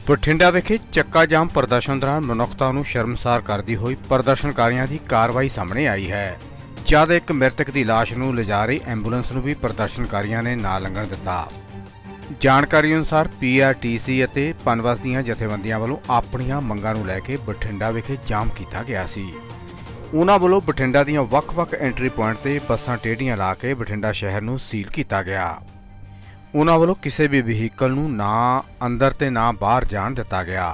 ਬਠਿੰਡਾ ਵਿਖੇ ਚੱਕਾ ਜਾਮ ਪ੍ਰਦਰਸ਼ਨ ਦੌਰਾਨ ਮਨੁੱਖਤਾ ਨੂੰ ਸ਼ਰਮਸਾਰ ਕਰਦੀ ਹੋਈ ਪ੍ਰਦਰਸ਼ਨਕਾਰੀਆਂ ਦੀ ਕਾਰਵਾਈ ਸਾਹਮਣੇ ਆਈ ਹੈ। ਜਦ ਇੱਕ ਮ੍ਰਿਤਕ ਦੀ ਲਾਸ਼ ਨੂੰ ਲਿਜਾ ਰਹੀ ਐਂਬੂਲੈਂਸ ਨੂੰ ਵੀ ਪ੍ਰਦਰਸ਼ਨਕਾਰੀਆਂ ਨੇ ਨਾ ਲੰਘਣ ਦਿੱਤਾ। ਜਾਣਕਾਰੀ ਅਨੁਸਾਰ ਪੀਆਰਟੀਸੀ ਅਤੇ ਪਨਬਸ ਦੀਆਂ ਜਥੇਬੰਦੀਆਂ ਵੱਲੋਂ ਆਪਣੀਆਂ ਮੰਗਾਂ ਨੂੰ ਲੈ ਕੇ ਬਠਿੰਡਾ ਵਿਖੇ ਜਾਮ ਕੀਤਾ ਗਿਆ ਸੀ। ਉਨ੍ਹਾਂ ਵੱਲੋਂ ਬਠਿੰਡਾ ਦੀਆਂ ਵੱਖ-ਵੱਖ ਐਂਟਰੀ ਪੁਆਇੰਟ ਤੇ ਬੱਸਾਂ ਟੇਢੀਆਂ ਲਾ ਕੇ ਬਠਿੰਡਾ ਸ਼ਹਿਰ ਨੂੰ ਸੀਲ ਕੀਤਾ ਗਿਆ। उन्होंने वालों किसी भी व्हीकल नूं ना अंदर ते ना बाहर जाण दिता गया।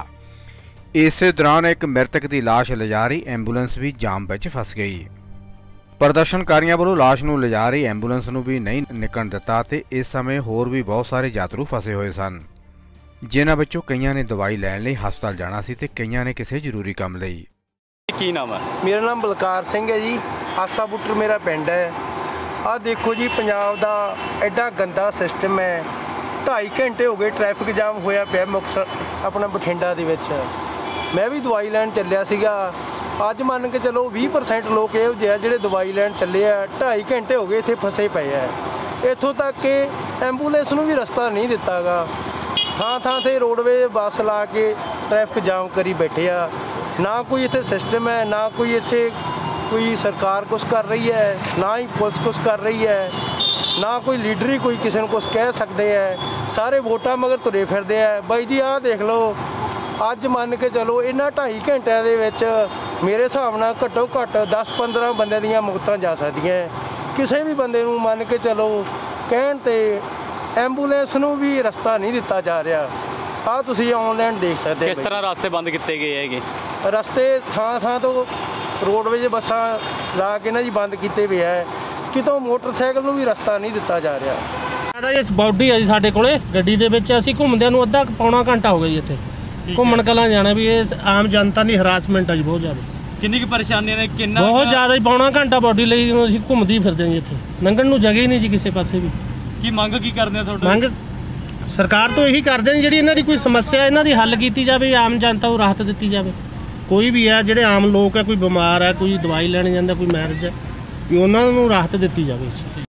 इस दौरान एक मृतक की लाश लिजा रही एंबूलेंस भी जाम विच फस गई। प्रदर्शनकारियों वालों लाश नूं लिजा रही एंबूलेंस नूं भी नहीं निकलण दिता ते इस समय होर भी बहुत सारे यात्रु फसे हुए सन, जिन्हां विचों कईयां ने दवाई लैण लई हस्पताल जाना सी ते कईयां ने किसी जरूरी काम लई। की नाम है? मेरा नाम बलकार सिंह है जी। आसा बुट्टर मेरा पिंड है। आ देखो जी, पंजाब का एडा गंदा सिस्टम है। 2.5 घंटे हो गए ट्रैफिक जाम होया पिया मुक्तसर अपना बठिंडा दे विच। मैं भी दवाई लैन चलिया सीगा। अज मान के चलो 20% लोग इहो जिहे जिहड़े दवाई लैन चले आ। 2.5 घंटे हो गए इत्थे फसे पे है। इत्थों तक कि एंबूलेंस नूं भी रस्ता नहीं दिता गा। थां थां ते रोडवे बस ला के ट्रैफिक जाम करी बैठे आ। ना कोई इत्थे सिस्टम है, ना कोई इत्थे कोई सरकार कुछ कर रही है, ना ही पुलिस कुछ कर रही है, ना कोई लीडर ही कोई किसी कुछ कह सकते हैं। सारे वोटां मगर तुरे फिरदे हैं। बाई जी आ देख लो, अज मान के चलो इन्हां 2.5 घंटिਆਂ ਦੇ ਵਿੱਚ मेरे हिसाब नाल घट्टो घट्ट 10-15 ਬੰਦੇ ਦੀਆਂ ਮੌਤਾਂ ਜਾ ਸਕਦੀਆਂ। ਕਿਸੇ ਵੀ ਬੰਦੇ ਨੂੰ ਮੰਨ ਕੇ ਚਲੋ ਕਹਿਣ ਤੇ ਐਂਬੂਲੈਂਸ ਨੂੰ ਵੀ ਰਸਤਾ ਨਹੀਂ ਦਿੱਤਾ ਜਾ ਰਿਹਾ। ਆ ਤੁਸੀਂ ਆਨਲਾਈਨ ਦੇਖ ਸਕਦੇ ਹੋ। ਕਿਸ ਤਰ੍ਹਾਂ ਰਸਤੇ ਬੰਦ ਕੀਤੇ ਗਏ ਹੈਗੇ? ਰਸਤੇ ਥਾਂ ਤੋਂ रोडवेज बसा ला के ना जी बंद किए हुए है। कितों मोटरसाइकिल ਨੂੰ भी रस्ता नहीं दिता जा रहा। इस बॉडी है जी साडे कोले गड्डी दे विच असीं घुंमदिਆਂ ਨੂੰ ਅੱਧਾ ਪੌਣਾ ਘੰਟਾ ਹੋ ਗਿਆ ਜੀ ਇੱਥੇ ਘੁੰਮਣ ਕਲਾਂ ਜਾਣਾ ਵੀ ਇਹ ਆਮ ਜਨਤਾ ਦੀ ਹਰਾਸਮੈਂਟ ਹੈ ਜੀ ਬਹੁਤ ਜ਼ਿਆਦਾ। ਕਿੰਨੀ ਕੁ ਪਰੇਸ਼ਾਨੀਆਂ ਨੇ? ਕਿੰਨਾ ਬਹੁਤ ਜ਼ਿਆਦਾ ਜੀ, ਪੌਣਾ ਘੰਟਾ ਬॉडी ਲਈ ਅਸੀਂ ਘੁੰਮਦੀ ਫਿਰਦੇ ਹਾਂ ਜੀ ਇੱਥੇ ਲੰਘਣ ਨੂੰ ਜਗ੍ਹਾ ਹੀ ਨਹੀਂ ਜੀ ਕਿਸੇ ਪਾਸੇ ਵੀ। ਕੀ ਮੰਗ ਕੀ ਕਰਦੇ ਆ ਤੁਹਾਡੇ? ਮੰਗ ਸਰਕਾਰ ਤੋਂ ਇਹੀ ਕਰਦੇ ਨੇ ਜਿਹੜੀ ਇਹਨਾਂ ਦੀ ਕੋਈ ਸਮੱਸਿਆ ਇਹਨਾਂ ਦੀ ਹੱਲ ਕੀਤੀ ਜਾਵੇ, ਆਮ ਜਨਤਾ ਨੂੰ ਰਾਹਤ ਦਿੱਤੀ ਜਾਵੇ। ਕੋਈ ਵੀ ਹੈ ਜਿਹੜੇ ਆਮ ਲੋਕ ਹੈ, ਕੋਈ ਬਿਮਾਰ ਹੈ, ਕੋਈ ਦਵਾਈ ਲੈਣ ਜਾਂਦਾ, ਕੋਈ ਮੈਰਿਜ ਹੈ, ਵੀ ਉਹਨਾਂ ਨੂੰ ਰਾਹਤ ਦਿੱਤੀ ਜਾਵੇ।